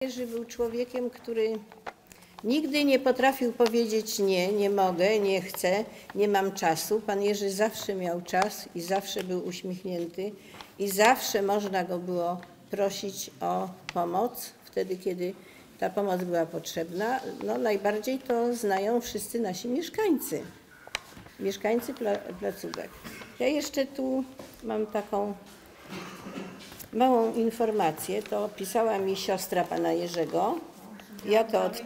Jerzy był człowiekiem, który nigdy nie potrafił powiedzieć nie, nie mogę, nie chcę, nie mam czasu. Pan Jerzy zawsze miał czas i zawsze był uśmiechnięty i zawsze można go było prosić o pomoc wtedy, kiedy ta pomoc była potrzebna. No, najbardziej to znają wszyscy nasi mieszkańcy placówek. Ja jeszcze tu mam taką małą informację, to pisała mi siostra pana Jerzego. Ja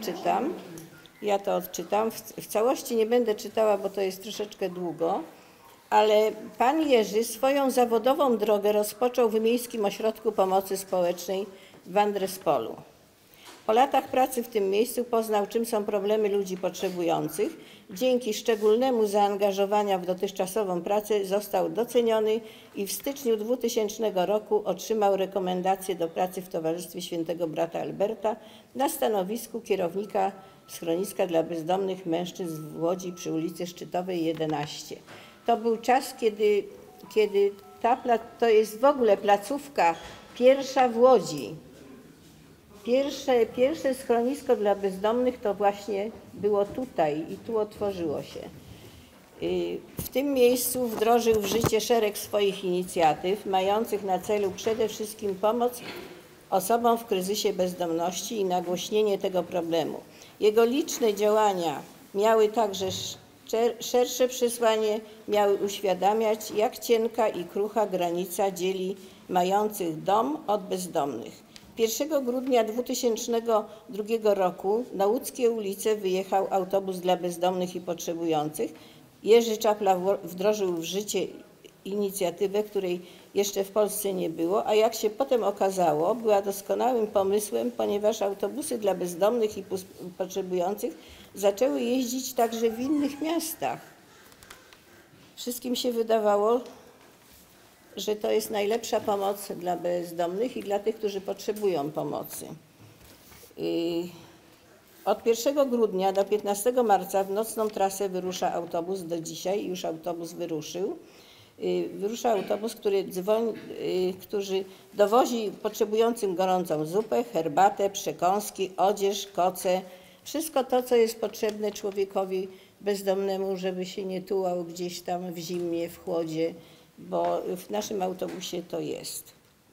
to odczytam. W całości nie będę czytała, bo to jest troszeczkę długo, ale pan Jerzy swoją zawodową drogę rozpoczął w Miejskim Ośrodku Pomocy Społecznej w Andrespolu. Po latach pracy w tym miejscu poznał, czym są problemy ludzi potrzebujących. Dzięki szczególnemu zaangażowaniu w dotychczasową pracę został doceniony i w styczniu 2000 roku otrzymał rekomendację do pracy w Towarzystwie Świętego Brata Alberta na stanowisku kierownika schroniska dla bezdomnych mężczyzn w Łodzi przy ulicy Szczytowej 11. To był czas, kiedy to jest w ogóle placówka pierwsza w Łodzi. Pierwsze schronisko dla bezdomnych to właśnie było tutaj i tu otworzyło się. W tym miejscu wdrożył w życie szereg swoich inicjatyw mających na celu przede wszystkim pomoc osobom w kryzysie bezdomności i nagłośnienie tego problemu. Jego liczne działania miały także szersze przesłanie, miały uświadamiać, jak cienka i krucha granica dzieli mających dom od bezdomnych. 1 grudnia 2002 roku na łódzkie ulice wyjechał autobus dla bezdomnych i potrzebujących. Jerzy Czapla wdrożył w życie inicjatywę, której jeszcze w Polsce nie było, a jak się potem okazało, była doskonałym pomysłem, ponieważ autobusy dla bezdomnych i potrzebujących zaczęły jeździć także w innych miastach. Wszystkim się wydawało, że to jest najlepsza pomoc dla bezdomnych i dla tych, którzy potrzebują pomocy. Od 1 grudnia do 15 marca w nocną trasę wyrusza autobus, do dzisiaj już autobus wyruszył. Wyrusza autobus, który dowozi potrzebującym gorącą zupę, herbatę, przekąski, odzież, koce. Wszystko to, co jest potrzebne człowiekowi bezdomnemu, żeby się nie tułał gdzieś tam w zimie, w chłodzie, bo w naszym autobusie to jest.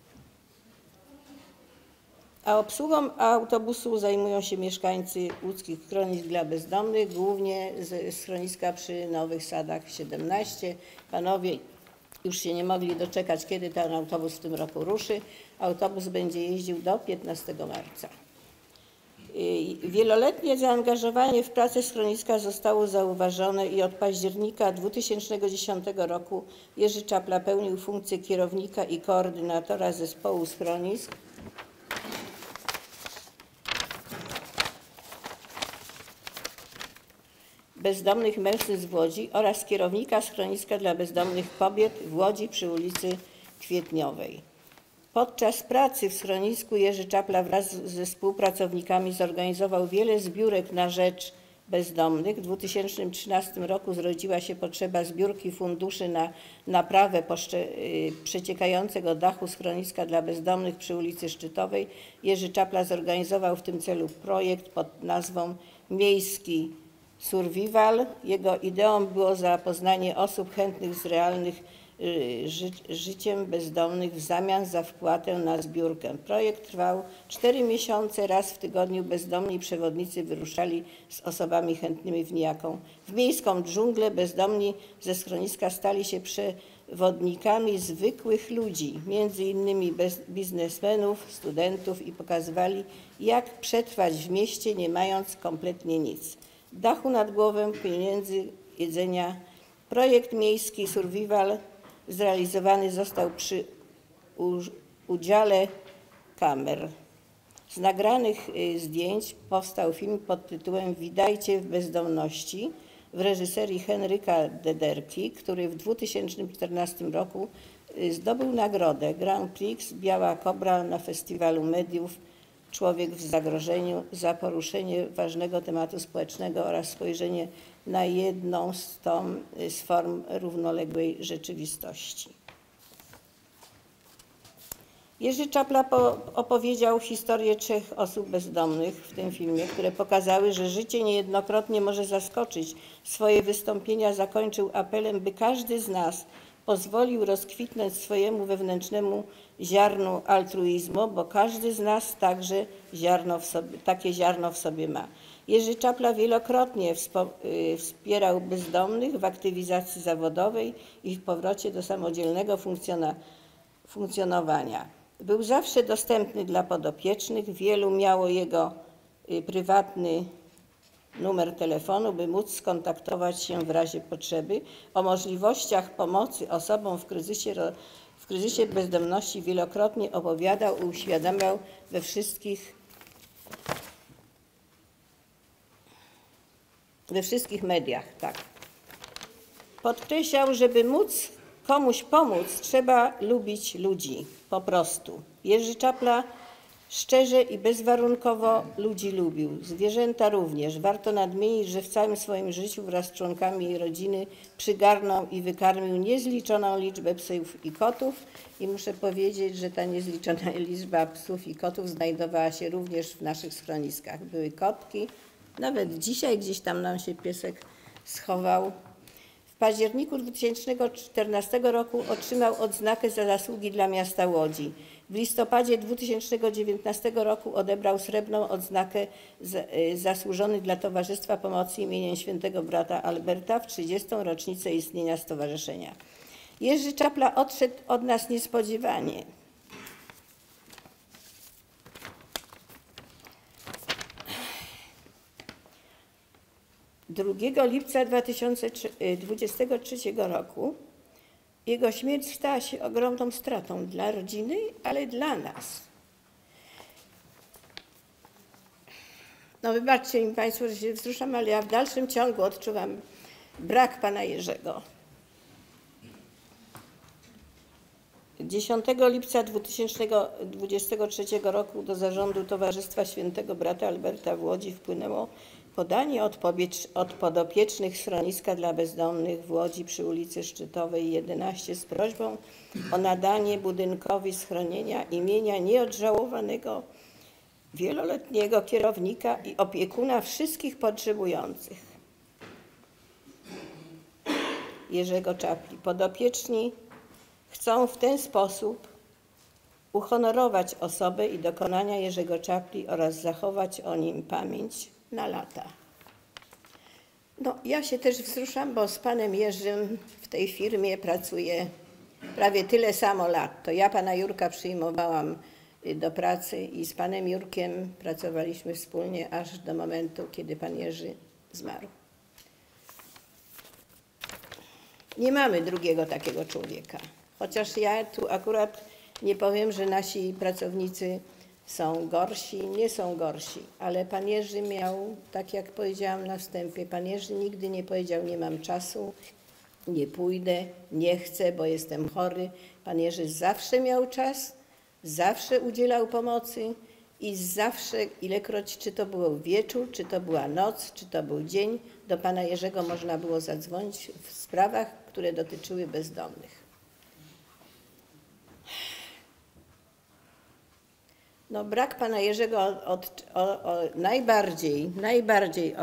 A obsługą autobusu zajmują się mieszkańcy łódzkich schronisk dla bezdomnych, głównie ze schroniska przy Nowych Sadach 17. Panowie już się nie mogli doczekać, kiedy ten autobus w tym roku ruszy. Autobus będzie jeździł do 15 marca. Wieloletnie zaangażowanie w pracę schroniska zostało zauważone i od października 2010 roku Jerzy Czapla pełnił funkcję kierownika i koordynatora zespołu schronisk bezdomnych mężczyzn w Łodzi oraz kierownika schroniska dla bezdomnych kobiet w Łodzi przy ulicy Kwietniowej. Podczas pracy w schronisku Jerzy Czapla wraz ze współpracownikami zorganizował wiele zbiórek na rzecz bezdomnych. W 2013 roku zrodziła się potrzeba zbiórki funduszy na naprawę przeciekającego dachu schroniska dla bezdomnych przy ulicy Szczytowej. Jerzy Czapla zorganizował w tym celu projekt pod nazwą Miejski Survival. Jego ideą było zapoznanie osób chętnych z realnych życiem bezdomnych w zamian za wpłatę na zbiórkę. Projekt trwał 4 miesiące, raz w tygodniu bezdomni przewodnicy wyruszali z osobami chętnymi w niejaką w miejską dżunglę. Bezdomni ze schroniska stali się przewodnikami zwykłych ludzi, między innymi biznesmenów, studentów i pokazywali, jak przetrwać w mieście, nie mając kompletnie nic. Dachu nad głową, pieniędzy, jedzenia. Projekt Miejski Survival zrealizowany został przy udziale kamer. Z nagranych zdjęć powstał film pod tytułem Witajcie w bezdomności w reżyserii Henryka Dederki, który w 2014 roku zdobył nagrodę Grand Prix Biała Kobra na Festiwalu Mediów Człowiek w zagrożeniu za poruszenie ważnego tematu społecznego oraz spojrzenie na jedną z form równoległej rzeczywistości. Jerzy Czapla opowiedział historię 3 osób bezdomnych w tym filmie, które pokazały, że życie niejednokrotnie może zaskoczyć. Swoje wystąpienia zakończył apelem, by każdy z nas pozwolił rozkwitnąć swojemu wewnętrznemu ziarnu altruizmu, bo każdy z nas także takie ziarno w sobie ma. Jerzy Czapla wielokrotnie wspierał bezdomnych w aktywizacji zawodowej i w powrocie do samodzielnego funkcjonowania. Był zawsze dostępny dla podopiecznych, wielu miało jego prywatny numer telefonu, by móc skontaktować się w razie potrzeby. O możliwościach pomocy osobom w kryzysie bezdomności wielokrotnie opowiadał i uświadamiał we wszystkich mediach. Tak. Podkreślał, żeby móc komuś pomóc, trzeba lubić ludzi, po prostu. Jerzy Czapla szczerze i bezwarunkowo ludzi lubił, zwierzęta również. Warto nadmienić, że w całym swoim życiu wraz z członkami rodziny przygarnął i wykarmił niezliczoną liczbę psów i kotów. I muszę powiedzieć, że ta niezliczona liczba psów i kotów znajdowała się również w naszych schroniskach. Były kotki, nawet dzisiaj gdzieś tam nam się piesek schował. W październiku 2014 roku otrzymał odznakę za zasługi dla miasta Łodzi. W listopadzie 2019 roku odebrał srebrną odznakę zasłużony dla Towarzystwa Pomocy imieniem Świętego Brata Alberta w 30. rocznicę istnienia stowarzyszenia. Jerzy Czapla odszedł od nas niespodziewanie. Drugiego lipca 2023 roku jego śmierć stała się ogromną stratą dla rodziny, ale dla nas. No wybaczcie mi Państwo, że się wzruszam, ale ja w dalszym ciągu odczuwam brak pana Jerzego. 10 lipca 2023 roku do zarządu Towarzystwa Świętego Brata Alberta w Łodzi wpłynęło podanie od podopiecznych schroniska dla bezdomnych w Łodzi przy ulicy Szczytowej 11 z prośbą o nadanie budynkowi schronienia imienia nieodżałowanego wieloletniego kierownika i opiekuna wszystkich potrzebujących. Jerzego Czapli. Podopieczni chcą w ten sposób uhonorować osobę i dokonania Jerzego Czapli oraz zachować o nim pamięć na lata. No, ja się też wzruszam, bo z panem Jerzym w tej firmie pracuję prawie tyle samo lat. To ja pana Jurka przyjmowałam do pracy i z panem Jurkiem pracowaliśmy wspólnie aż do momentu, kiedy pan Jerzy zmarł. Nie mamy drugiego takiego człowieka. Chociaż ja tu akurat nie powiem, że nasi pracownicy są gorsi, nie są gorsi, ale pan Jerzy miał, tak jak powiedziałam na wstępie, pan Jerzy nigdy nie powiedział: nie mam czasu, nie pójdę, nie chcę, bo jestem chory. Pan Jerzy zawsze miał czas, zawsze udzielał pomocy i zawsze, ilekroć, czy to był wieczór, czy to była noc, czy to był dzień, do pana Jerzego można było zadzwonić w sprawach, które dotyczyły bezdomnych. No, brak pana Jerzego najbardziej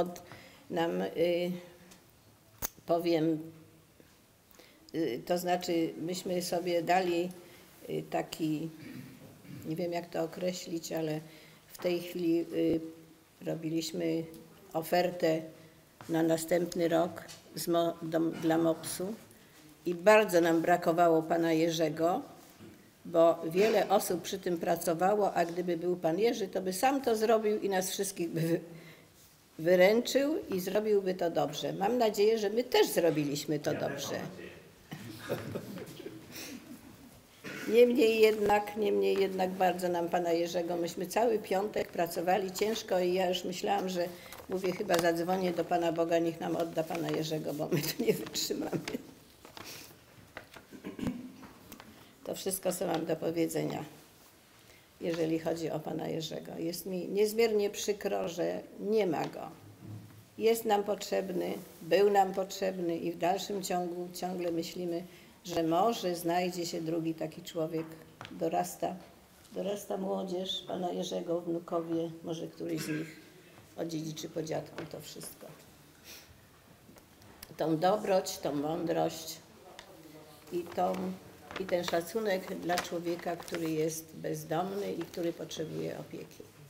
powiem, to znaczy myśmy sobie dali taki, nie wiem jak to określić, ale w tej chwili robiliśmy ofertę na następny rok dla MOPS-u i bardzo nam brakowało pana Jerzego, bo wiele osób przy tym pracowało, a gdyby był pan Jerzy, to by sam to zrobił i nas wszystkich by wyręczył i zrobiłby to dobrze. Mam nadzieję, że my też zrobiliśmy to dobrze. Niemniej jednak bardzo nam pana Jerzego, myśmy cały piątek pracowali ciężko i ja już myślałam, że mówię, chyba zadzwonię do Pana Boga, niech nam odda pana Jerzego, bo my tu nie wytrzymamy. To wszystko, co mam do powiedzenia, jeżeli chodzi o pana Jerzego. Jest mi niezmiernie przykro, że nie ma go. Jest nam potrzebny, był nam potrzebny i w dalszym ciągu ciągle myślimy, że może znajdzie się drugi taki człowiek dorasta młodzież pana Jerzego, wnukowie, może któryś z nich odziedziczy po dziadku to wszystko. Tą dobroć, tą mądrość i ten szacunek dla człowieka, który jest bezdomny i który potrzebuje opieki.